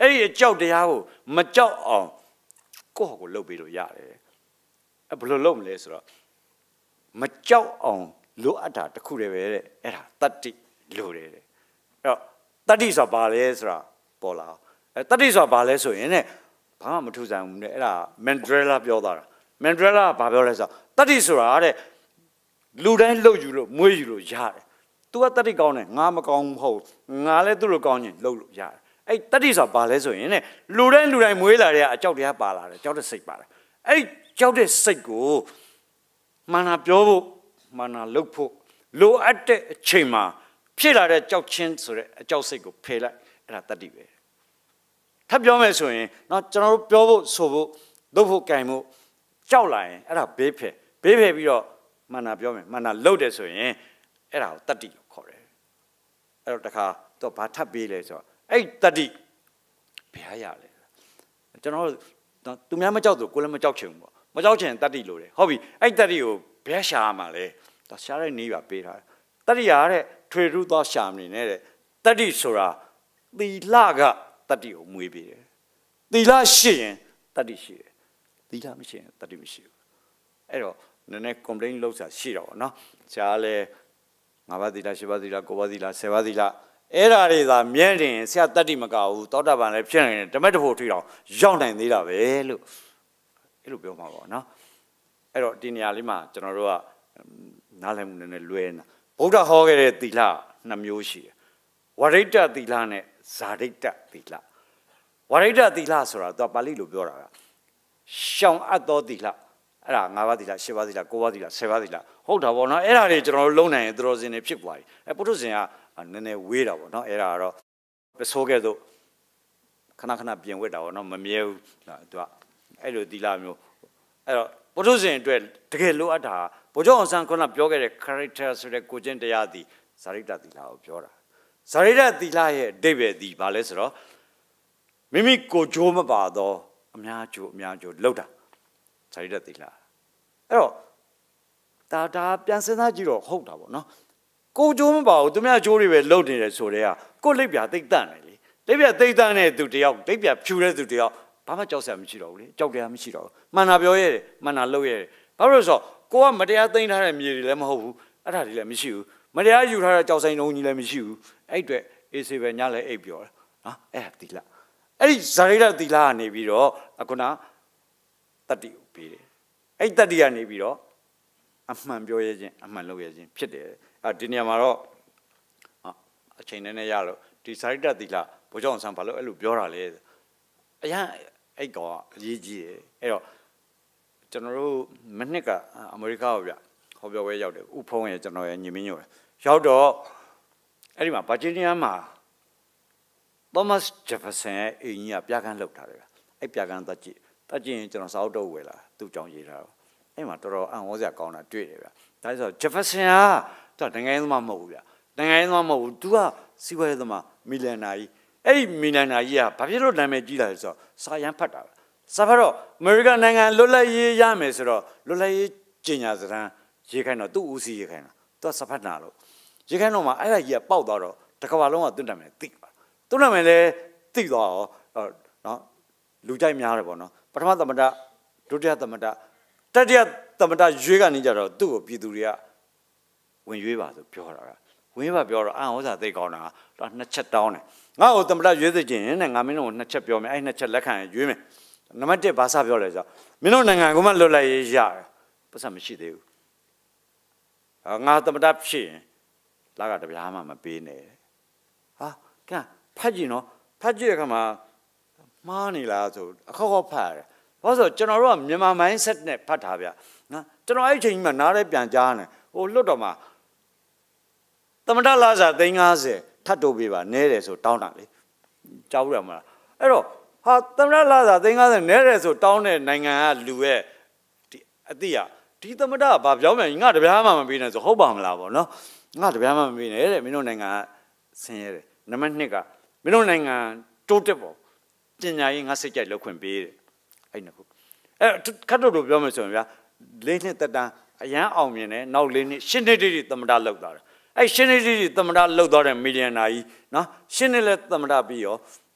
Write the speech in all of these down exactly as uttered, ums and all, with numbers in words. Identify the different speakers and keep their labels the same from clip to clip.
Speaker 1: အဲ့ဒီအကြောက်တရားကိုမကြောက်အောင်ကိုယ့်ဟာကိုလှုပ်ပြီးလို့ရတယ်အဲ့ဘယ်လိုလုပ်မလဲဆိုတော့မကြောက်အောင်လိုအပ်တာတစ်ခုတည်းပဲတဲ့အဲ့ဒါတတ္တိလိုတယ်တဲ့အဲ့တော့တတ္တိဆိုတာဘာလဲဆိုတာပေါ်လာအဲ့တတ္တိဆိုတာဘာလဲဆိုရင်တဲ့ဘာမှမထူးဆန်းဘူးတဲ့အဲ့ဒါမန်ဒရဲလာပြောတာမန်ဒရဲလာဘာပြောလဲဆိုတော့တတ္တိဆိုတာတဲ့လူတိုင်းလှုပ်ယူလို့မွေးယူလို့ရတယ်သူကတတ္တိကောင်းတယ်ငါမကောင်းမဟုတ်ငါလည်းသူ့လိုကောင်းရင်လှုပ်လို့ရတယ်အဲ့တတ္တိဆိုတာဘာလဲဆိုရင်တဲ့လူတိုင်းလူတိုင်းမွေးလာတဲ့အကြောက်တရားပါလာတယ်ကြောက်တဲ့စိတ်ပါလာအဲ့ကြောက်တဲ့စိတ်ကိုမာနာပြောဖို့မာနာလှုပ်ဖို့လိုအပ်တဲ့အချိန်မှာဖြစ်လာတဲ့ကြောက်ချင်းဆိုတဲ့အကြောက်စိတ်ကိုဖယ်လိုက်အဲ့ဒါတတ္တိပဲထပ်ပြောမယ်ဆိုရင်เนาะကျွန်တော်တို့ပြောဖို့ဆိုဖို့လှုပ်ဖို့ကြင်ဖို့ကြောက်လာရင်အဲ့ဒါဘေးဖယ်ဘေးဖယ်ပြီးတော့မာနာပြောမယ်မာနာလှုပ်တယ်ဆိုရင်အဲ့ဒါကိုတတ္တိလို့ခေါ်တယ်အဲ့တော့တခါတော့ဘာထပ်ပေးလဲဆိုတော့အဲ့တတ္တိဘယ်ဟာရလဲကျွန်တော်တို့သူများမကြောက်သူကိုလည်းမကြောက်ချင်ဘူးပေါ့မကြောက်ချင်တတ္တိလို့တယ်ဟုတ်ပြီအဲ့တတ္တိကိုဘယ်ရှာရမှာလဲဒါရှာတဲ့နည်းပါပေးထားတယ်တတ္တိရတဲ့ထွေထူးသောရှာမနေနဲ့တဲ့တတ္တိဆိုတာသီလကတတ္တိကိုမွေးပေးတယ်သီလရှိရင်တတ္တိရှိတယ်သီလမရှိရင်တတ္တိမရှိဘူးအဲ့တော့နည်းနည်း complain လုပ်စားရှိတော့ဗောနော်ဆရာလည်းငါးပါးသီလရှစ်ပါးသီလကိုးပါးသီလဆယ်ပါးသီလအဲ့ဓာတွေသာမြဲတင်ဆရာတတ္တိမကဘူးသောတာပန်လည်းဖြစ်နေတယ်ဓမ္မတဖို့ထွေးတော့ရောက်နိုင်သေးတာပဲလို့အဲ့လိုပြောမှာပေါ့နော်အဲ့တော့ဒီနေရာလေးမှာကျွန်တော်တို့ကနားလည်မှုနည်းနည်းလွဲနေတာဗုဒ္ဓဟောခဲ့တဲ့သီလနှစ်မျိုးရှိတယ်ဝရိတ္တသီလနဲ့ဇာတိတ္တသီလဝရိတ္တသီလဆိုတာသူကပါဠိလိုပြောတာကရှောင်အပ်သောသီလအဲ့ဒါငါးပါးသီလရှစ်ပါးသီလကိုးပါးသီလဆယ်ပါးသီလဟုတ်တာပေါ့နော်အဲ့ဒါတွေကျွန်တော်တို့လုံးနိုင်ရင်သူတော်စင်တွေဖြစ်သွားပြီအဲ့ပုထုဇဉ်ကနည်းနည်းဝေးတာပေါ့နော်အဲ့ဒါကတော့ပစိုးကဲ့သို့ခဏခဏပြင်ဝတ်တာပေါ့နော်မမြဲဘူးသူကအဲ့လိုသီလမျိုးအဲ့တော့ပုထုဇဉ်အတွက်တကယ်လိုအပ်တာဘုရားအောင်ဆန်းခုနပြောခဲ့တဲ့ character ဆိုတဲ့ကိုကျင့်တရားသည်ဇာတိတ္တသီလကိုပြောတာဇာတိတ္တသီလရဲ့အဓိပ္ပာယ်ဒီဘာလဲဆိုတော့မိမိကိုကြိုးမပါတော့အများကြိုးအများကြိုးလောက်တာဇာတိတ္တသီလအဲ့တော့ဒါဒါပြန်စဉ်းစားကြည့်တော့ဟုတ်တာပေါ့နော်ကိုကြိုးမပါဘူးသူများကြိုးတွေပဲလောက်နေတယ်ဆိုတဲ့ကကိုလိပ်ပြသိမ့်တန့်တယ်လေလိပ်ပြသိမ့်တန့်တဲ့သူတယောက်လိပ်ပြဖြူတဲ့သူတယောက်ဘာမှကြောက်စရာမရှိတော့ဘူးလေကြောက်တရားမရှိတော့ဘူးမှန်တာပြောရဲတယ်မှန်တာလုပ်ရဲတယ်ဘာလို့လဲဆိုတော့ကိုကမတရားသိမ်းထားတဲ့မြေတွေလည်းမဟုတ်ဘူးအဲ့ဒါတွေလည်းမရှိဘူးမတရားယူထားတဲ့ကြောက်ဆိုင်လုံးကြီးလည်းမရှိဘူးအဲ့အတွက်အေးစေပဲညလည်းအိပ်ပြောတယ်နော်အဲ့ဒါသီလအဲ့ဒီဇာတိတ္တသီလကနေပြီးတော့အခုနတတ္တိကိုပေးတယ်အဲ့တတ္တိကနေပြီးတော့အမှန်ပြောရခြင်းအမှန်လုပ်ရခြင်းဖြစ်တယ်အဲဒီနေရာမှာတော့အချိန်နဲ့နဲ့ရလို့ဒီဇာတိတ္တသီလဘုရားအောင်ဆန်းဘာလို့အဲ့လိုပြောတာလဲအရင်အဲ့ကောင်ကအရေးကြီးတယ်အဲ့တော့ကျွန်တော်တို့မနှစ်ကအမေရိကကိုဗျဟောပြောပွဲရောက်တယ်ဥဖုံးရဲ့ကျွန်တော်ရဲ့ညီမင်းညို့ရောက်တော့အဲ့ဒီမှာဗာဂျီးနီးယားမှာသောမတ်ဂျက်ဖာဆန်ရဲ့အိမ်ကြီးကပြကန်းလှုပ်ထားတယ်ဗျအဲ့ပြကန်းတက်ကြည့်တက်ကြည့်ရင်ကျွန်တော်စာအုပ်တော့ဝယ်လာသူ့ကြောင့်ရေးထားတော့အဲ့မှာတော်တော်အံ့ဩစရာကောင်းတာတွေ့တယ်ဗျဒါဆိုဂျက်ဖာဆန်ကသူကနိုင်ငံရေးသမားမဟုတ်ဘူးဗျနိုင်ငံရေးသမားမဟုတ်ဘူးသူကစီးပွားရေးသမားမီလီယံနာကြီးအဲ့ဒီမီလီယံနာကြီးကဘာဖြစ်လို့နာမည်ကြီးလာလဲဆိုတော့စာရန်ဖတ်တာစာဖတ်တော့အမေရိကန်နိုင်ငံလွတ်လပ်ရေးရမယ်ဆိုတော့လွတ်လပ်ရေးကျင်ညာစံရေးခိုင်းတော့သူ့ဦးစီးရေးခိုင်းတာသူကစာဖတ်နာလို့ရေးခိုင်းတော့မှအဲ့ဒါကြီးကပေါက်သွားတော့တကဘာလုံးကသူ့နာမည်သိပါသူ့နာမည်လည်းသိသွားရောနော်လူကြိုက်များတယ်ပေါ့နော်ပထမသမ္မတဒုတိယသမ္မတတတိယသမ္မတရွေးကနေကြတော့သူ့ကိုပြည်သူတွေကဝင်ရွေးပါဆိုပြောတာကဝင်ပါပြောတော့အံ့ဩစာသိကောင်းတာတော့နှစ်ချက်တောင်းတယ်ငါ့ကိုသမ္မတရွေးစေချင်နဲ့ငါမင်းတို့ကိုနှစ်ချက်ပြောမယ်အဲ့နှစ်ချက်လက်ခံရွေးမယ်နံပါတ်တစ်ဘာသာပြောလဲဆိုတော့မင်းတို့နိုင်ငံကမှလွတ်လပ်ရေးရတယ်ပတ်စံမရှိသေးဘူးငါသမ္မတဖြစ်ရင်လာကတပြားမှမပေးနဲ့ဟာကဲဖတ်ကြည့်နော်ဖတ်ကြည့်တဲ့အခါမှာမှားနေလားဆိုအခေါက်ခေါက်ဖတ်ရတယ်ဘာလို့ဆိုကျွန်တော်တို့ကမြန်မာ mindset နဲ့ဖတ်ထားဗျနော်ကျွန်တော်အဲ့အချိန်ကြီးမှာနားရဲပြန်ကြားနေဟိုလွတ်တော်မှာသမ္မတလာစာသိန်း၅၀ထပ်တိုးပေးပါနဲတယ်ဆိုတောင်းတာလေကြားဘူးရမလားအဲ့တော့ဟာသမ္မတလာစာသိန်း၅၀နဲတယ်ဆိုတောင်းတဲ့နိုင်ငံကလူရဲ့ဒီအတိအဒီသမ္မတကဘာပြောမှငါတပြားမှမပေးနဲ့ဆိုဟုတ်ပါမလားပေါ့နော်ငါတပြားမှမပေးနဲ့တဲ့မင်းတို့နိုင်ငံကဆင်းရဲတယ်နံပါတ်နှစ်ကမင်းတို့နိုင်ငံတိုးတက်ဖို့ပညာရေးငါစိတ်ကြိုက်လောက်ခွင့်ပေးတယ်အဲ့နှစ်ခုအဲ့ခတ်တို့တို့ပြောမယ်ဆိုရင်ဗျာလေးနှစ်တက်တန်းအရန်အောင်မြင်တယ်နောက်လေးနှစ်ရှင်းနှစ်တိတိသမ္မတလောက်သွားတယ်အဲ့ရှင်းနှစ်တိတိသမ္မတလောက်သွားတဲ့မီလီယံနာကြီးနော်ရှင်းနှစ်လဲသမ္မတပြီးရော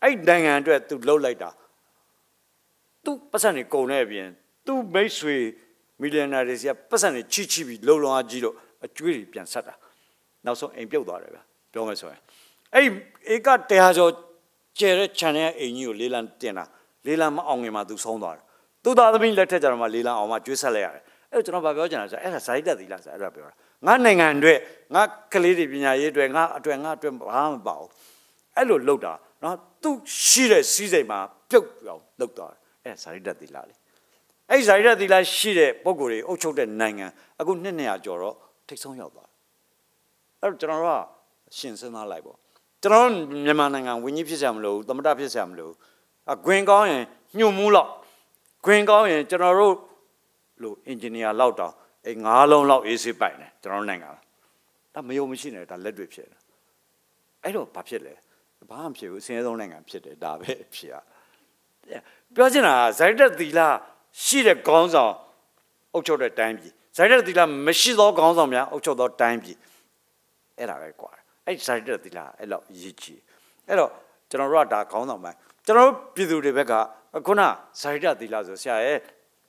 Speaker 1: အဲ့နိုင်ငံအတွက်သူလှုပ်လိုက်တာသူပတ်စံနေကုန်တဲ့အပြင်သူမိတ်ဆွေမီလီယံနာတွေစီကပတ်စံနေချီချီပြီးလုံလုံအားကြီးလို့အကျွေးတွေပြန်ဆက်တာနောက်ဆုံးအိမ်ပြုတ်သွားတယ်ဗျပြောမယ်ဆိုရင်အဲ့ဧကတရားကျော်ကျဲတဲ့ channel အိမ်ကြီးကိုလေးလံတင်တာလေးလံမအောင်ငင်မှာသူဆုံးသွားတယ်သူသားသမီးလက်ထက်ကြတော့မှလေးလံအောင်မှကျွေးဆက်လိုက်ရတယ်အဲ့တော့ကျွန်တော်ဗာပြောချင်တာဆိုအဲ့ဒါဇာတိတက်သီလဆိုအဲ့ဒါပြောတာငါနိုင်ငံအတွက်ငါကလေးတွေပညာရေးအတွက်ငါအတွက်ငါအတွက်ဘာမှမပါဘူးအဲ့လိုလုပ်တာနော်သူရှိတဲ့စီးစိမ်မှာပြုတ်ပြောင်းလုပ်သွားတယ်အဲ့ဇာတိတက်သီလလေအဲ့ဇာတိတက်သီလရှိတဲ့ပုံကိုယ်တွေအုပ်ချုပ်တဲ့နိုင်ငံအခုနှစ်နှစ်ရာကျော်တော့ထိတ်ဆုံးရောက်သွားအဲ့တော့ကျွန်တော်တို့ကရှင်စဉ်းစားလိုက်ပေါ့ကျွန်တော်မြန်မာနိုင်ငံဝင်းကြီးဖြစ်ကြမလို့သမတဖြစ်ကြမလို့အဂွင်ကောင်းရင်ညှို့မှုလောက်ဂွင်ကောင်းရင်ကျွန်တော်တို့လို့အင်ဂျင်နီယာလောက်တောင်အဲငါးလုံးလောက်အေးဆေးပိုင်တယ်ကျွန်တော်နိုင်ငံဒါမယုံမရှိနဲ့ဒါလက်တွေ့ဖြစ်တယ်အဲ့တော့ဘာဖြစ်လဲဘာမှဖြစ်ဘူးအစင်းဆုံးနိုင်ငံဖြစ်တယ်ဒါပဲဖြစ်ရပြောချင်တာဇာတိသီလရှိတဲ့ခေါင်းဆောင်အုပ်ချုပ်တဲ့တိုင်းပြည်ဇာတိသီလမရှိသောခေါင်းဆောင်များအုပ်ချုပ်သောတိုင်းပြည်အဲ့ဒါပဲကွာအဲ့ဇာတိသီလအဲ့လောက်ရည်ကြီးအဲ့တော့ကျွန်တော်တို့ကဒါခေါင်းဆောင်ပိုင်းကျွန်တော်တို့ပြည်သူတွေဘက်ကခုနဇာတိသီလဆိုဆရာရဲ့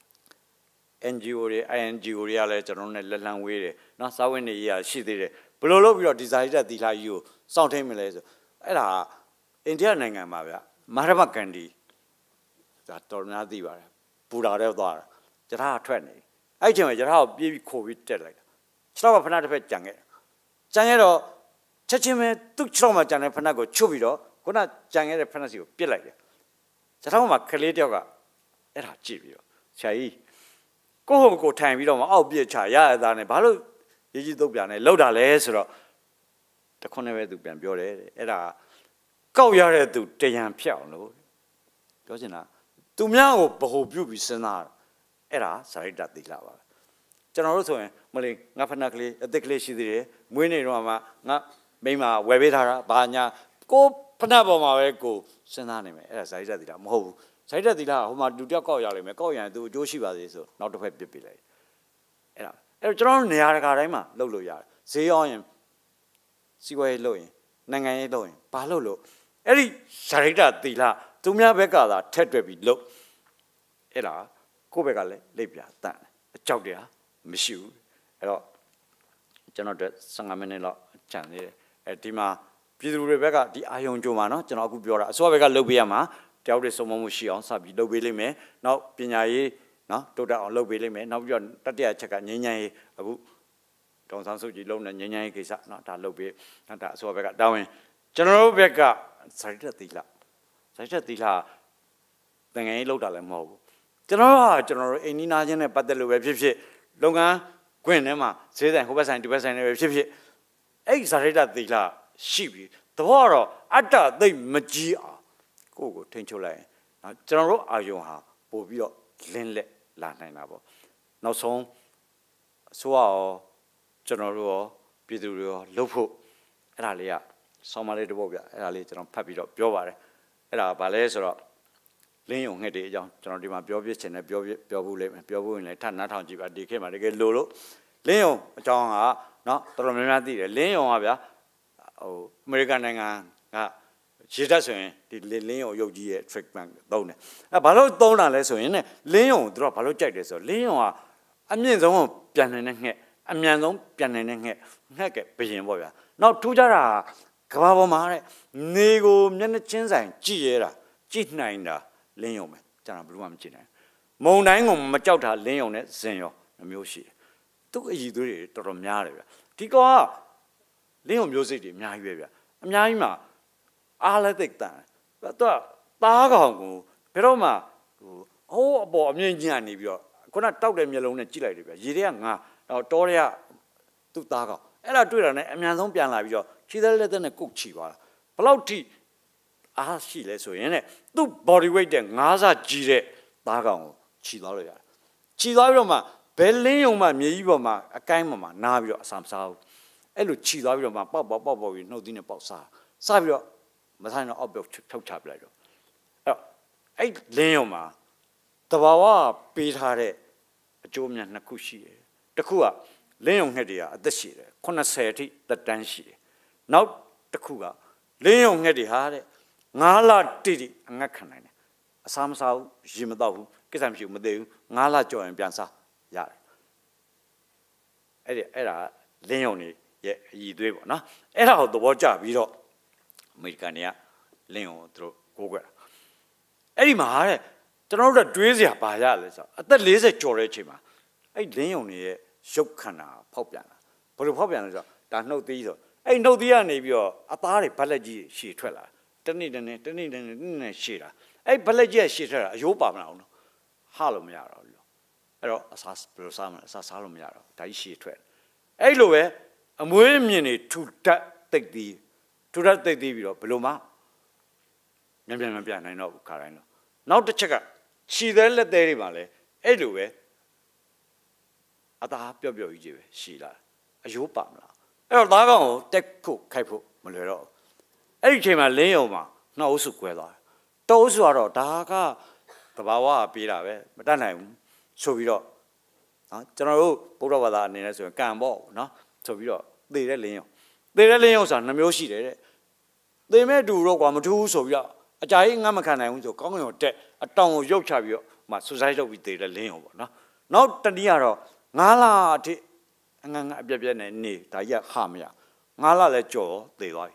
Speaker 1: N G O တွေ I N G O တွေကလည်းကျွန်တော်တို့နဲ့လက်လံဝေးတယ်နော်စာဝင်နေရရှိသေးတယ်ဘယ်လိုလုပ်ပြီးတော့ဒီဇာတိသီလကြီးကိုစောင့်ထိန်မလဲဆိုအဲ့ဒါအိန္ဒိယနိုင်ငံမှာဗျမာရမကန်ဒီဒါတော်များသိပါတယ်ပူတာတဲ့သွားတာကြထားထွက်နေအဲ့ချိန်မှာကြထားကိုပြေးပြီးခိုးပြီးတက်လိုက်တာခြေထောက်ကဖဏတစ်ဖက်ကြံခဲ့ကြံခဲ့တော့ချက်ချင်းပဲသူ့ခြေထောက်မှာကြံတဲ့ဖဏကိုချုပ်ပြီးတော့ခုနကြံခဲ့တဲ့ဖဏစီကိုပြစ်လိုက်တယ်ခြေထောက်မှာကလေးတယောက်ကအဲ့ဒါကြည့်ပြီးတော့ဆရာကြီးကိုယ့်ဟိုကိုထိုင်ပြီးတော့မအောက်ပြစ်ချရရသားနဲ့ဘာလို့ရေးကြီးတုတ်ပြန်လဲလောက်တာလဲဆိုတော့တခွန်းနဲ့ပဲသူပြန်ပြောတယ်အဲ့ဒါကောက်ရတဲ့သူတရံဖြတ်အောင်လို့ပြောချင်တာသူများကိုဗဟုပြုပြီးစဉ်းစားအဲ့ဒါဇာတိသီလပါကျွန်တော်တို့ဆိုရင်မလေးငါဖဏကလေးအသက်ကလေးရှိသေးတယ်မွေးနေတော့မှငါမိမဝယ်ပေးထားတာဘာညာကိုဖဏပေါ်မှာပဲကိုစဉ်းစားနေမယ်အဲ့ဒါဇာတိသီလမဟုတ်ဘူးဇာတိသီလကဟိုမှာလူတယောက်ကောက်ရလိမ့်မယ်ကောက်ရရင်သူအကျိုးရှိပါသေးဆိုနောက်တစ်ဖက်ပြစ်ပြလိုက်အဲ့ဒါအဲ့တော့ကျွန်တော်တို့နေရာတကာတိုင်းမှာလုပ်လို့ရတယ်ဈေးရောင်းရင်စီးပွားရေးလုပ်ရင်နိုင်ငံရေးလုပ်ရင်ဘာလုပ်လို့အဲ့ဒီဇာတိသီလသူများဘက်ကသာထက်တွက်ပြီးလုပ်အဲ့ဒါကိုယ့်ဘက်ကလည်းလိပ်ပြတန့်အကြောက်တရားမရှိဘူးအဲ့တော့ကျွန်တော်တို့ဆယ်၅မိနစ်လောက်ကြံနေတယ်အဲဒီမှာပြည်သူတွေဘက်ကဒီအာယုံကြုံမှာနော်ကျွန်တော်အခုပြောတာအစိုးရဘက်ကလုပ်ပေးရမှာတယောက်တည်းစုံမမှုရှိအောင်စပြီးလုပ်ပေးလိမ့်မယ်နောက်ပညာရေးနော်တိုးတက်အောင်လုပ်ပေးလိမ့်မယ်နောက်ပြီးတော့တတိယချက်ကငြိမ်းချမ်းရေးအခုတောင်ဆောင်စုကြည်လုံးနဲ့ငြိမ်းချမ်းရေးကိစ္စနော်ဒါလုပ်ပေးနော်ဒါအစိုးရဘက်ကတောင်းရင်ကျွန်တော်တို့ဘက်ကဇာတိသီလဇာတိသီလတန်ငယ်ရေးလောက်တာလည်းမဟုတ်ဘူးကျွန်တော်တို့ကကျွန်တော်တို့အိမ်နီးနားချင်းနဲ့ပတ်သက်လို့ပဲဖြစ်ဖြစ်လုပ်ငန်းခွင်ထဲမှာဈေးဆိုင်ဟိုဘက်ဆိုင်ဒီဘက်ဆိုင်တွေပဲဖြစ်ဖြစ်အဲ့ဇာတိသီလရှိပြီးသဘောကတော့အတ္တသိမကြီးအောင်ကိုယ့်ကိုထိန်းချုပ်လိုက်ရင်နော်ကျွန်တော်တို့အာယုံဟာပို့ပြီးတော့လင်းလက်လာနိုင်တာပေါ့နောက်ဆုံးအစိုးရရောကျွန်တော်တို့ရောပြည်သူတွေရောလှုပ်ဖို့အဲ့ဒါလေးကဆောင်းမလေးတစ်ပုဒ်ပြအဲ့ဒါလေးကျွန်တော်ဖတ်ပြီးတော့ပြောပါတယ်အဲ့ဒါဘာလဲဆိုတော့လင်းယုံငှက်တွေအကြောင်းကျွန်တော်ဒီမှာပြောပြချင်တယ်ပြောပြောဖို့လိမ့်မယ်ပြောဖို့ရင်လည်းထပ်နားထောင်ကြည့်ပါဒီခေတ်မှာတကယ်လို့လို့လင်းယုံအကြောင်းကနော်တော်တော်များများသိတယ်လင်းယုံကဗျာဟိုအမေရိကန်နိုင်ငံကရေတက်ဆိုရင်ဒီလင်းယုံရုပ်ကြီးရဲ့ treatment သုံးတယ်အဲဘာလို့သုံးတာလဲဆိုရင်ねလင်းယုံတို့ကဘာလို့ကြိုက်တယ်ဆိုတော့လင်းယုံကအမြင့်ဆုံးပြန်နေတဲ့ငှက်အမြန်ဆုံးပြန်နေတဲ့ငှက်ငှက်ကဘယင်ပေါ့ဗျာနောက်ထူးခြားတာကဘာပေါ်မှာတဲ့နေကိုမျက်နှာချင်းဆိုင်ကြည့်ရတာကြည့်နိုင်တာလင်းယုံပဲကျွန်တော်ဘယ်လိုမှမကြည့်နိုင်မုံတိုင်းကိုမကြောက်တာလင်းယုံနဲ့ဇင်ရောမျိုးရှိတယ်သူ့အည်သွေးတွေတော်တော်များတယ်ဗျဒီကောင်ကလင်းယုံမျိုးစိတ်တွေအများကြီးပဲဗျအများကြီးမှာအားလက်သိတန်သူကသားကောင်ကိုဘယ်တော့မှဟိုဟိုးအပေါ်အမြင့်ကြီးကနေပြီးတော့ခုနတောက်တဲ့မျက်လုံးနဲ့ကြည့်လိုက်တယ်ဗျရေတွေကငါတော့တောတွေကသူ့သားကောင်အဲ့ဒါတွေ့တာနဲ့အမြန်ဆုံးပြန်လာပြီးတော့ခြေသက်လက်သက်နဲ့ကုတ်ချီသွားတာဘလောက်ထိအားရှိလဲဆိုရင်ねသူ့ body weight တဲ့ငါးဆကြီးတဲ့သားကောင်ကိုခြီသွားလို့ရတယ်ခြီသွားပြီးတော့မှဘယ်လင်းယုံမှမြေကြီးပေါ်မှာအကိုင်းပေါ်မှာနားပြီးတော့အဆမ်စားဘူးအဲ့လိုခြီသွားပြီးတော့မှပေါက်ပေါက်ပေါက်ပေါက်ပြီးနှုတ်သီးနဲ့ပေါက်စားစားပြီးတော့မဆိုင်တော့အောက်ပြောက်ထုတ်ချပလိုက်တော့အဲ့တော့အဲ့လင်းယုံမှာတဘာဝပေးထားတဲ့အကျိုးမြတ်နှစ်ခုရှိတယ်တစ်ခုကလင်းယုံငှက်တွေကအသက်ရှိတယ်80အထိသက်တမ်းရှိတယ်နောက်တစ်ခုကလင်းယုံငှက်တွေဟာတဲ့ ngã là đi đi ngắt khăn này sao sao gì mà đâu cái thằng chịu mà đều ngã là cho em biến sao dạ ấy ấy là liên hồng này vậy gì đấy bọn nó ấy là họ đồ trả ví dụ mấy cái này liên hồng rồi cố gắng ấy mà đấy cho nó là đuôi gì bà ra là sao tất lý sẽ cho đấy chứ mà ấy liên hồng này sốc khăn à phao biển à bao nhiêu phao biển là sao đã nấu tí rồi ấy nấu tí anh này bây giờ à ta đấy bắt lại gì xì thuê là tên này tên này tên này tên này xì là ấy bắt lại gì xì thuê là yếu bảo nào nó hà lo mấy rồi rồi sao bây giờ sao mà sao sao lo mấy rồi đại xì thuê ấy lúc ấy mỗi miền này thu đặt tích đi thu đặt tích đi bây giờ bây giờ mà miền miền miền miền này nó cái này nó nào tất cả xì đấy là đấy mà lấy ấy lúc ấy à ta biểu biểu gì vậy xì là yếu bảo nào ấy đó cái tết cụ khai phụ mà lấy đó ấy khi mà lấy rồi mà nó ổn sức quay lại đâu số đó đó cái tập báo bị là vậy mà đàn này số bị đó à cho nó bố đâu vào đó này là số cán bộ nó số bị đó để đấy lấy rồi để đấy lấy rồi sao nó mới xì đấy để mấy đủ rồi quả mà thu số bị đó à trái ngay mà khán này cũng số có người trẻ à trong một chả bị mà số sai đâu bị để đấy lấy rồi nó nó tên đi rồi ngã là thì ngã ngã biết biết này nè đại gia ham ya ngã là lại chỗ để lại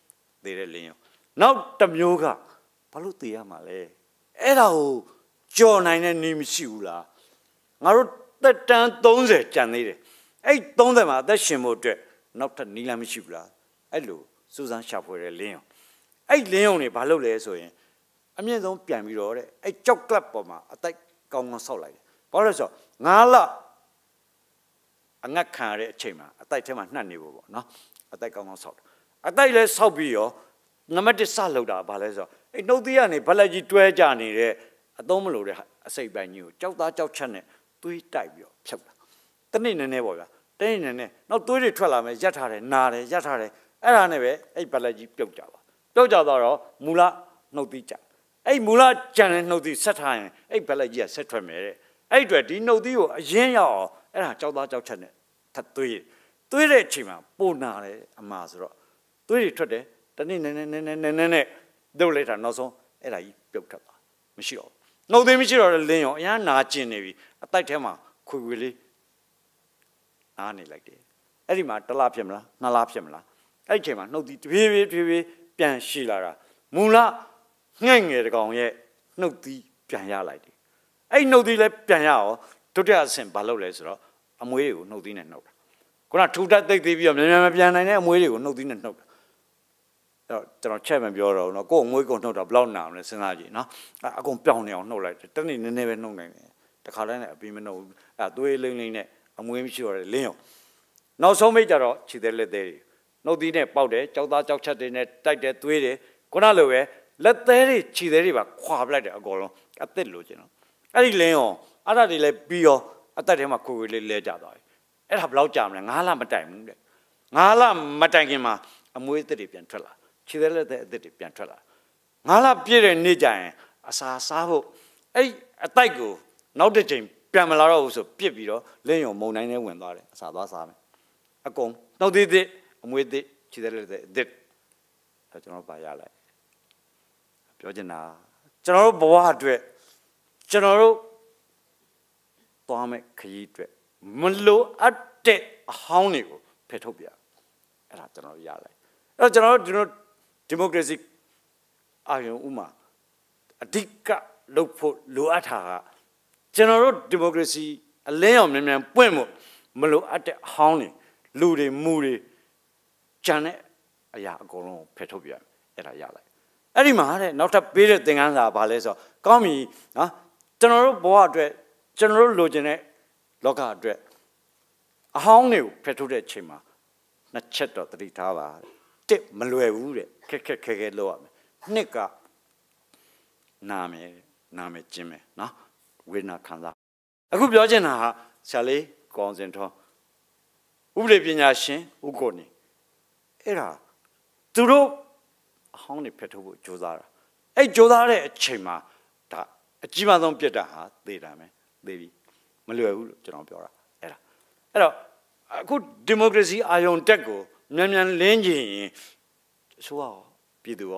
Speaker 1: để đấy lấy rồi nó tầm nhiều cả bao lúc tiền mà lấy ấy đâu chỗ này này niềm siêu là ngã rồi tất cả东西讲的嘞，哎，东西嘛，在什么的，那他你那么修啦，哎路，苏上下坡的领用，哎领用呢，把路来说呀，啊面种变味了嘞，哎脚骨不嘛，啊在刚刚烧来的，把了说，俺了，啊俺看的起嘛，啊在他妈难的不啵，喏，啊在刚刚烧，啊在来烧皮哟，那么这啥路的，把来说，哎老弟啊，你把来去追家呢嘞，啊多么路的，啊谁办牛，脚打脚chân呢。堆代表漂亮，等你奶奶我个，等你奶奶，那堆里出来没？压差的，拿的，压差的，哎，那那边哎，本来就标价吧，标价到了，木拉弄地价，哎，木拉讲的弄地实差的，哎，本来也实出没的，哎，对，地弄地哦，人要，哎呀，找到找成的，他堆，堆的起码不拿的，阿妈说，堆里出的，等你奶奶奶奶奶奶奶，都来他那种，哎，那一标价吧，没事哦。弄对没事了，领用，人家拿钱的比，带天嘛，亏亏哩，哪里来的？哎，你嘛，得拉片啦，那拉片啦，哎，起嘛，弄的皮皮皮皮变细了啦，木啦，硬硬的讲嘢，弄的变下来的，哎，弄的来变下哦，都这样先把路来说，啊，没有弄的能弄的，可能出差对对比啊，慢慢变来呢，没有弄的能弄的。ကျွန်တော်ချက်မပြောတော့ဘူးเนาะကိုယ်ငွေကုန်နှုတ်တော့ဘလောက်နာအောင်လဲစဉ်းစားကြည့်เนาะအကုန်ပြောင်းနေအောင်နှုတ်လိုက်တယ်တနေ့နည်းနည်းပဲနှုတ်နိုင်တယ်တခါတည်းနဲ့အပြီးမနှုတ်ဘူးအဲသွေးလိမ့်လိမ့်နဲ့အမွေးမရှိတော့လင်းအောင်နောက်ဆုံးမိတ်ကြတော့ခြေသေးလက်သေးနှုတ်သီးနဲ့ပေါက်တယ်ကြောက်သားကြောက်ချက်တွေနဲ့တိုက်တယ်သွေးတယ်ခုနလိုပဲလက်သေးတွေခြေသေးတွေပါခွာပလိုက်တယ်အကုန်လုံးအသက်လို့ကျင်တော့အဲ့ဒီလင်းအောင်အဲ့ဒါတွေလည်းပြီးရောအသက်ထဲမှာခွေခွေလေးလဲကြသွားပြီအဲ့ဒါဘလောက်ကြာမလဲငါးလမတိုင်ဘူးတဲ့ငါးလမတိုင်ခင်မှာအမွေးအသက်တွေပြန်ထွက်လာခြေသေးလက်သေးအသက်တွေပြန်ထွက်လာငါးလပြည့်တဲ့နေ့ကျရင်အစာစားဖို့အဲ့အတိုက်ကိုနောက်တစ်ချိန်ပြန်မလာတော့ဘူးဆိုပြစ်ပြီးတော့လင်းယုံမုံတိုင်းနဲ့ဝင်သွားတယ်အစာသွားစားမယ်အကုန်နှုတ်သေးသေးအမွေးသေးခြေသေးလက်သေးအသက်ဒါကျွန်တော်ပါရလိုက်ပြောချင်တာကျွန်တော်တို့ဘဝအတွက်ကျွန်တော်တို့သွားမယ်ခရီးအတွက်မလိုအပ်တဲ့အဟောင်းတွေကိုဖယ်ထုတ်ပြအဲ့ဒါကျွန်တော်ရလိုက်အဲ့တော့ကျွန်တော်တို့ဒီမိုကရေစီအာရုံဥမာအဓိကလုပ်ဖို့လိုအပ်တာကကျွန်တော်တို့ဒီမိုကရေစီအလင်းအောင်မြန်မြန်ပွင့်ဖို့မလိုအပ်တဲ့အဟောင်းတွေလူတွေမူတွေကြံတဲ့အရာအကုန်လုံးဖယ်ထုတ်ပြအဲ့ဒါရလိုက်အဲ့ဒီမှာတဲ့နောက်ထပ်ပေးတဲ့သင်ခန်းစာဘာလဲဆိုတော့ကောင်းပြီနော်ကျွန်တော်တို့ဘဝအတွက်ကျွန်တော်တို့လိုချင်တဲ့လောကအတွက်အဟောင်းတွေကိုဖယ်ထုတ်တဲ့အချိန်မှာနှစ်ချက်တော့သတိထားပါတစ်မလွယ်ဘူးတဲ့ခက်ခက်ခဲခဲလုပ်ရမယ်နှစ်ကနာမယ်နာမယ်ကျင်းမယ်နော်ဝေဒနာခံစားအခုပြောချင်တာဟာဆရာလေးကောင်းစင်ထောဥပဒေပညာရှင်ဥက္ကိုနေအဲ့ဒါသူတို့အဟောင်းတွေဖယ်ထုတ်ဖို့ကြိုးစားတာအဲ့ကြိုးစားတဲ့အချိန်မှာဒါအကြီးမားဆုံးပြစ်တာဟာသေတာမယ်သေပြီမလွယ်ဘူးလို့ကျွန်တော်ပြောတာအဲ့ဒါအဲ့တော့အခုဒီမိုကရေစီအာရုံတက်ကိုမြန်မြန်လင်းကြည့်ရင်ဆိုတော့ပြည်သူရော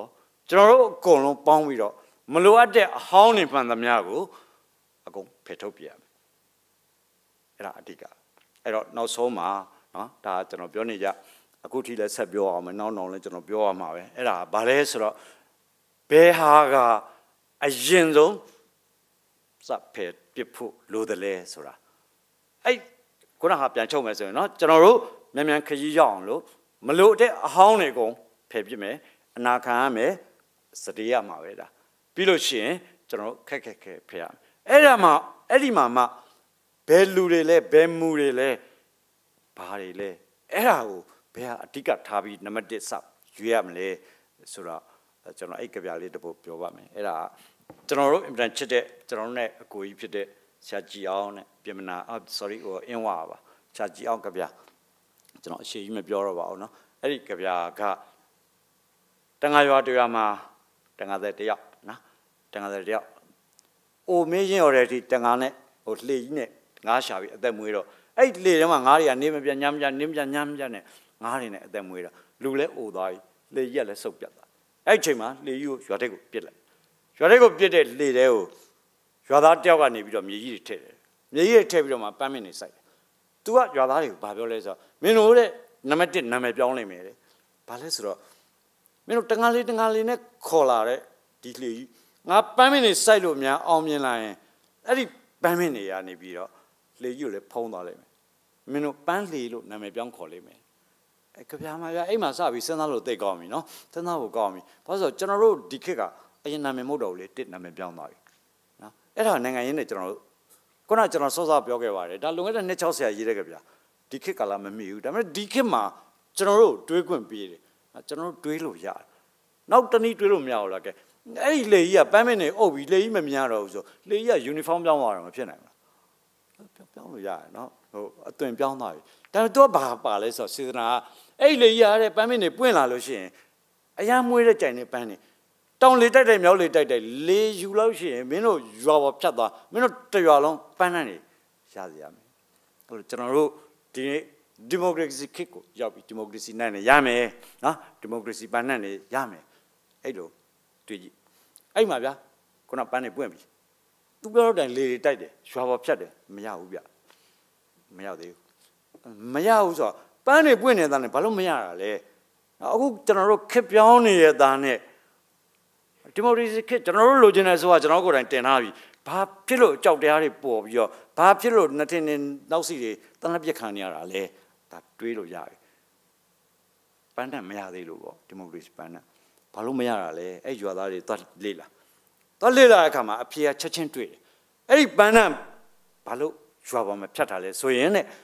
Speaker 1: ကျွန်တော်တို့အကုန်လုံးပေါင်းပြီးတော့မလိုအပ်တဲ့အဟောင်းနေမှန်သမျှကိုအကုန်ဖယ်ထုတ်ပြရမယ်အဲ့ဒါအဓိကအဲ့တော့နောက်ဆုံးမှာနော်ဒါကျွန်တော်ပြောနေကြအခုထိလည်းဆက်ပြောအောင်မယ်နောက်နောက်လည်းကျွန်တော်ပြောရမှာပဲအဲ့ဒါဘာလဲဆိုတော့ဘယ်ဟာကအရင်ဆုံးစဖယ်ပြဖို့လိုတယ်လဲဆိုတာအဲ့ခုနကပြန်ချုပ်မယ်ဆိုရင်နော်ကျွန်တော်တို့မြန်မြန်ခရီးရောက်အောင်လို့မလို့တဲ့အဟောင်းတွေကုန်ဖယ်ပြမယ်အနာခံရမယ်စတေးရမှာပဲဒါပြီးလို့ရှိရင်ကျွန်တော်ခက်ခက်ခဲဖယ်ရမယ်အဲ့ဒါမှအဲ့ဒီမှာမှဘယ်လူတွေလဲဘယ်မူတွေလဲဘာတွေလဲအဲ့ဒါကိုဘယ်ဟာအဓိကထားပြီးနံပါတ်一စရွေးရမလဲဆိုတော့ကျွန်တော်အဲ့ကြပြလေးတစ်ပုဒ်ပြောပါမယ်အဲ့ဒါကျွန်တော်တို့အင်ပြန်ချစ်တဲ့ကျွန်တော်တို့ ਨੇ အကိုကြီးဖြစ်တဲ့ဆရာကြီးအောင်နဲ့ပြင်မနာ sorry ဟိုအင်းဝါပါဆရာကြီးအောင်ကြပြကျွန်တော်အရှိကြီးမပြောတော့ပါဘူးเนาะအဲ့ဒီကြပြကတန်ဃာရွာတရားမှာတန်ဃာသက်တယောက်နော်တန်ဃာသက်တယောက်အိုမေးရင်ရော်တဲ့အထိတန်ဃာနဲ့ဟိုလှေကြီးနဲ့ငါးရှာပြီးအသက်မွေးတော့အဲ့လှေထဲမှာငါးတွေကနေမပြညမ်းပြနင်းပြညမ်းပြနဲ့ငါးတွေနဲ့အသက်မွေးတော့လူလဲအိုသွားပြီလှေကြီးကလည်းစုပ်ပြတ်သွားအဲ့ချိန်မှာလှေကြီးကိုရွာထိပ်ကိုပစ်လိုက်ရွာထိပ်ကိုပစ်တဲ့လှေထဲကိုရွာသားတယောက်ကနေပြီးတော့မြေကြီးတွေထည့်တယ်မြေကြီးတွေထည့်ပြီးတော့မှပန်းမင်းတွေစိုက်တယ်သူကရွာသားတွေကိုဘာပြောလဲဆိုတော့မင်းတို့တဲ့နံပါတ်一နာမည်ပြောင်းလိုက်မယ်တဲ့ဘာလဲဆိုတော့မင်းတို့တငါလေးတငါလေးနဲ့ခေါ်လာတဲ့ဒီလှေကြီးငါပန်းမင်းတွေစိုက်လို့များအောင်မြင်လာရင်အဲ့ဒီပန်းမင်းတွေကနေပြီးတော့လှေကြီးကိုလည်းဖုံးသွားလိုက်မယ်မင်းတို့ပန်းလှေလို့နာမည်ပြောင်းခေါ်လိုက်မယ်အဲကြပြားမှာပြအဲ့မှာစပြီးစဉ်းစားလို့သိကောင်းပြီနော်စဉ်းစားဖို့ကောင်းပြီဘာလို့ဆိုတော့ကျွန်တော်တို့ဒီခေတ်ကအရင်နာမည်မဟုတ်တော့ဘူးလေတစ်နာမည်ပြောင်းသွားပြီနော်အဲ့ဒါနိုင်ငံရင်းနဲ့ကျွန်တော်တို့ခုနကကျွန်တော်စောစောပြောခဲ့ပါတယ်ဒါလွန်ခဲ့တဲ့နှစ်၆၀ရေးတဲ့ကြပြားဒီခေတ်ကလာမမိဘူးဒါပေမဲ့ဒီခေတ်မှာကျွန်တော်တို့တွေးခွင့်ပေးတယ်ကျွန်တော်တို့တွေးလို့ရတယ်နောက်တနည်းတွေးလို့မရဘူးလားကဲအဲ့ဒီလေကြီးကပန်းမင်းနေအုပ်ပြီးလေကြီးမမြင်ရတော့ဘူးဆိုလေကြီးကယူနီဖောင်းပြောင်းသွားတော့မဖြစ်နိုင်ဘူးလားပြောင်းလို့ရတယ်နော်ဟိုအသွင်ပြောင်းသွားပြီဒါပေမဲ့သူကဘာပါလဲဆိုတော့စေတနာကအဲ့ဒီလေကြီးရတဲ့ပန်းမင်းနေပွင့်လာလို့ရှိရင်အရန်မွေးတဲ့ကြိုင်နေပန်းနေတောင်လေတိုက်တယ်မြောက်လေတိုက်တယ်လေယူလို့ရှိရင်မင်းတို့ရွာပေါ်ဖြတ်သွားမင်းတို့တရွာလုံးပန်းနှံ့နေရစီရမယ်အဲ့လိုကျွန်တော်တို့ဒီနေ့ဒီမိုကရေစီခေတ်ကိုရောက်ပြီဒီမိုကရေစီနိုင်နေရမယ်နော်ဒီမိုကရေစီပန်းနှံ့နေရမယ်အဲ့လိုတွေ့ကြည့်အဲ့မှာဗျာခုနပန်းနေပွင့်ပြီသူပြောတော့တိုင်လေတွေတိုက်တယ်ရွာပေါ်ဖြတ်တယ်မရဘူးဗျမရသေးဘူးမရဘူးဆိုတော့ပန်းနေပွင့်နေတာနဲ့ဘာလို့မရတာလဲအခုကျွန်တော်တို့ခက်ပြောင်းနေတဲ့သားနဲ့ဒီမိုကရေစီခေတ်ကျွန်တော်တို့လိုချင်တဲ့ဆိုတာကျွန်တော်ကိုယ်တိုင်တင်ထားပြီဘာဖြစ်လို့ကြောက်တရားတွေပေါ်ပြီးတော့ဘာဖြစ်လို့နှစ်ထင်နဲ့နောက်စီတွေတန်းလက်ပြခံနေရတာလဲဒါတွေးလို့ရပြီပန်းတန်မရသေးလို့ပေါ့ဒီမိုကရေစီပန်းတန်ဘာလို့မရတာလဲအဲ့ရွာသားတွေသွားလေ့လာသွားလေ့လာတဲ့အခါမှာအဖေကချက်ချင်းတွေ့တယ်အဲ့ဒီပန်းတန်ဘာလို့ရွာပေါ်မှာဖြတ်ထားလဲဆိုရင်တဲ့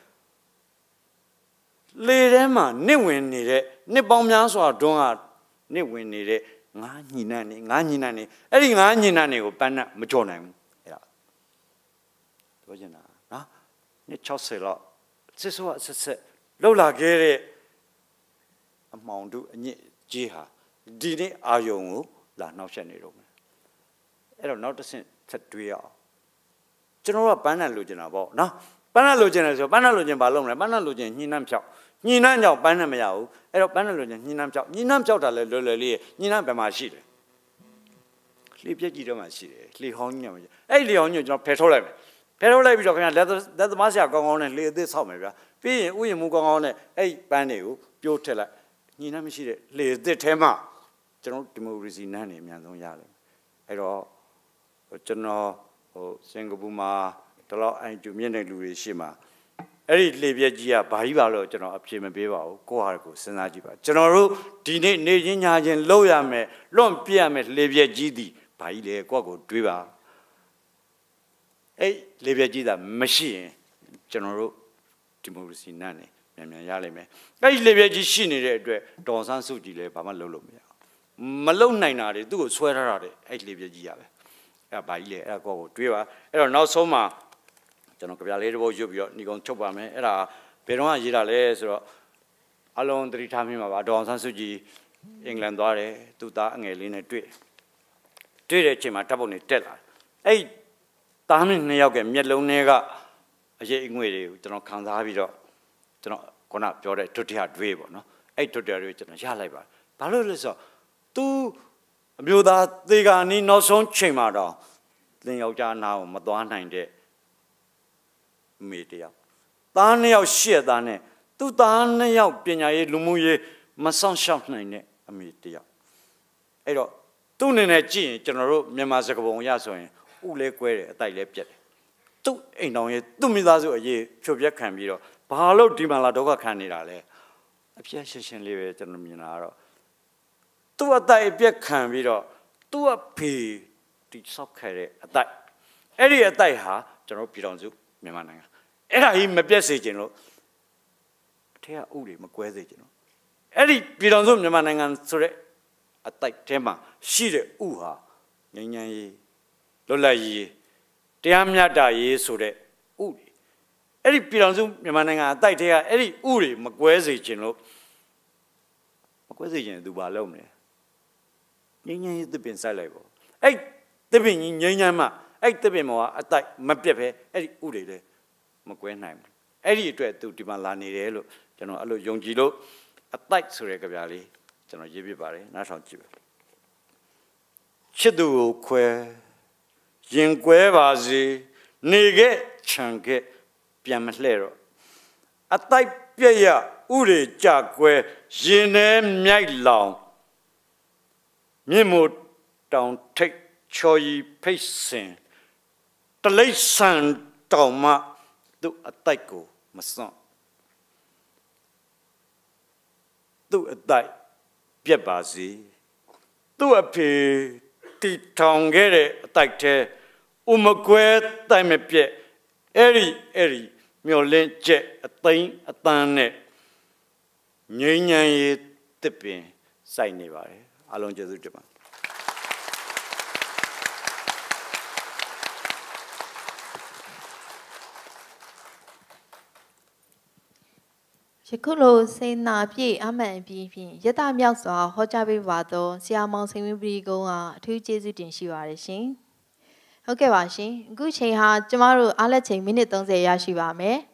Speaker 1: လေထဲမှာနစ်ဝင်နေတဲ့နှစ်ပေါင်းများစွာတွန်းကနစ်ဝင်နေတဲ့ငါးညီနန်းနေငါးညီနန်းနေအဲ့ဒီငါးညီနန်းတွေကိုပန်းနဲ့မကြော်နိုင်ဘူးအဲ့ဒါပြောချင်တာနော်နှစ်၆၀လောက်စစ်ဆိုးအဆက်ဆက်လှုပ်လာခဲ့တဲ့အမောင်တို့အညစ်ကြီးဟာဒီနေ့အာယုံကိုလာနှောက်ယှက်နေတော့မယ်အဲ့တော့နောက်တစ်ဆင့်ဆက်တွေးရအောင်ကျွန်တော်ကပန်းနဲ့လိုချင်တာပေါ့နော်ပန်းနဲ့လိုချင်တယ်ဆိုပန်းနဲ့လိုချင်ဘာလုပ်မလဲပန်းနဲ့လိုချင်ညှိနှမ်းဖြောက်ညှိနှမ်းကြောင့်ပန်းနဲ့မရဘူးအဲ့တော့ပန်းနဲ့လိုချင်ညှိနှမ်းဖြောက်ညှိနှမ်းဖြောက်တာလဲလွယ်လွယ်လေးညှိနှမ်းဘယ်မှာရှိတယ်လှေပြက်ကြီးတော့မှရှိတယ်လှေဟောင်းကြီးမှအဲ့လှေဟောင်းကြီးကိုကျွန်တော်ဖယ်ထုတ်လိုက်မယ်ဖယ်ထုတ်လိုက်ပြီးတော့ခင်ဗျာလက်လက်သမားဆရာကောင်းကောင်းနဲ့လှေအသစ်ဆောက်မယ်ဗျာပြီးရင်ဥယျာဉ်မူကောင်းကောင်းနဲ့အဲ့ပန်းတွေကိုပြိုးထက်လိုက်ညှိနှမ်းမရှိတဲ့လှေအသစ်ထဲမှာကျွန်တော်ဒီမိုကရေစီနန်းနေအများဆုံးရလိမ့်မယ်အဲ့တော့ကျွန်တော်ဟိုစင်ကာပူမှာတလောက်အိုင်ကျူမြင့်တဲ့လူတွေရှိမှာအဲ့ဒီလှေပြက်ကြီးကဘာကြီးပါလို့ကျွန်တော်အဖြေမပေးပါဘူးကိုယ့်ဟာကိုစဉ်းစားကြည့်ပါကျွန်တော်တို့ဒီနေ့နေချင်းညာချင်းလှုပ်ရမယ်လွန့်ပြရမယ်လှေပြက်ကြီးသည်ဘာကြီးလဲကိုယ့်ကိုတွေးပါအဲ့လှေပြက်ကြီးသာမရှိရင်ကျွန်တော်တို့ဒီမိုကရေစီနန်းနေမြန်မြန်ရလိမ့်မယ်အဲ့ဒီလှေပြက်ကြီးရှိနေတဲ့အတွက်ဒေါ်ဆန်းစုကြည်လည်းဘာမှလုပ်လို့မရမလုံနိုင်တာတွေသူ့ကိုဆွဲထားတာတွေအဲ့လှေပြက်ကြီးရပဲအဲ့ဒါဘာကြီးလဲအဲ့ဒါကိုယ့်ကိုတွေးပါအဲ့တော့နောက်ဆုံးမှာကျွန်တော်ကြပြလေးတစ်ပုဒ်ရွတ်ပြီးတော့ညီကောင်ချုပ်ပါမယ်အဲ့ဒါဘယ်တော့မှရေးတာလဲဆိုတော့အလုံးသတိထားမိမှာပါဒေါ်အောင်ဆန်းစုကြည်အင်္ဂလန်သွားတယ်သူ့သားအငယ်လေးနဲ့တွေ့တွေ့တဲ့အချိန်မှာဓာတ်ပုံတွေတက်လာအဲ့သားမင်းနှစ်ယောက်ကမျက်လုံးထဲကအရေးအငွေတွေကိုကျွန်တော်ခံစားပြီးတော့ကျွန်တော်ခုနပြောတဲ့ဒုတိယတွေးပေါ့နော်အဲ့ဒုတိယတွေကျွန်တော်ရလိုက်ပါဘာလို့လဲဆိုတော့ तू အမျိုးသားသေကနီးနောက်ဆုံးချိန်မှာတော့သင်ယောက်ျားနာကိုမသွားနိုင်တဲ့အမေတယောက်သားနှစ်ယောက်ရှေ့သားနဲ့သူ့သားနှစ်ယောက်ပညာရေးလူမှုရေးမဆောင်ရှောက်နိုင်တဲ့အမေတယောက်အဲ့တော့သူ့အနေနဲ့ကြည့်ရင်ကျွန်တော်တို့မြန်မာစကားပုံရဆိုရင်ဥလဲကွဲတယ်အတိုက်လဲပြက်တယ်သူ့အိမ်တော်ရဲ့သူ့မိသားစုအရေးဖြိုပြက်ခံပြီးတော့ဘာလို့ဒီမှာလာဒုက္ခခံနေတာလဲအပြည့်ရှင်းရှင်းလေးပဲကျွန်တော်မြင်လာတော့သူ့အတိုက်အပြက်ခံပြီးတော့သူ့အဖေတိဆောက်ခဲ့တဲ့အတိုက်အဲ့ဒီအတိုက်ဟာကျွန်တော်ပြည်တော်စုမြန်မာနိုင်ငံအဲ့ဒါကြီးမပြတ်စေချင်လို့အထက်ကဥတွေမကွဲစေချင်လို့အဲ့ဒီပြည်တော်စုမြန်မာနိုင်ငံဆိုတဲ့အတိုက်ထဲမှာရှိတဲ့ဥဟာငြိမ်းချမ်းရေးလွတ်လပ်ရေးတရားမျှတရေးဆိုတဲ့ဥတွေအဲ့ဒီပြည်တော်စုမြန်မာနိုင်ငံအတိုက်ထဲကအဲ့ဒီဥတွေမကွဲစေချင်လို့မကွဲစေချင်သူဘာလုပ်မလဲငြိမ်းချမ်းရေးသစ်ပင်စိုက်လိုက်ပေါ့အဲ့သစ်ပင်ကြီးငြိမ်းချမ်းမှအဲ့သစ်ပင်မှာအတိုက်မပြတ်ပဲအဲ့ဒီဥတွေလည်းမကွဲနိုင်ဘူးအဲ့ဒီအတွက်သူဒီမှာလာနေတယ်လို့ကျွန်တော်အဲ့လိုယုံကြည်လို့အတိုက်ဆိုတဲ့ကြပြလေးကျွန်တော်ရေးပြပါတယ်နားထောင်ကြည့်ပါချစ်သူကိုခွဲရင်ကွဲပါစေနေခဲ့ခြံခဲ့ပြန်မလှဲ့တော့အတိုက်ပြည့်ရဥတွေကြကွဲရင်ထဲမြိုက်လောင်မြင့်မို့တောင်ထိတ်ချော်ရီဖိတ်စင်တလိษံတောင်မှသူ့အတိုက်ကိုမစွန့်သူ့အတိုက်ပြက်ပါစေသူ့အဖေတီထောင်ခဲ့တဲ့အတိုက်ထဲဥမကွဲတိုင်မပြက်အဲ့ဒီအဲ့ဒီမျောလင်းချက်အသိမ်းအတန်းနဲ့ငြိမ်းချမ်းရေးတစ်ပင်စိုက်နေပါတယ်အားလုံးကျေးဇူးတင်ပါ
Speaker 2: ယခုလိုစေနာပြည့်အမှန်အပြည့်ဖြင့်ယတမြောက်စွာဟောကြားပေးပါသောဆရာမောင်စိန်ဝင်းပရိကုန်းကအထူးကျေးဇူးတင်ရှိပါတယ်ရှင်။ဟုတ်ကဲ့ပါရှင်။အခုချိန်ဟာကျမတို့အားလက်ချိန်မိနစ်သုံးဆယ်ရရှိပါမယ်။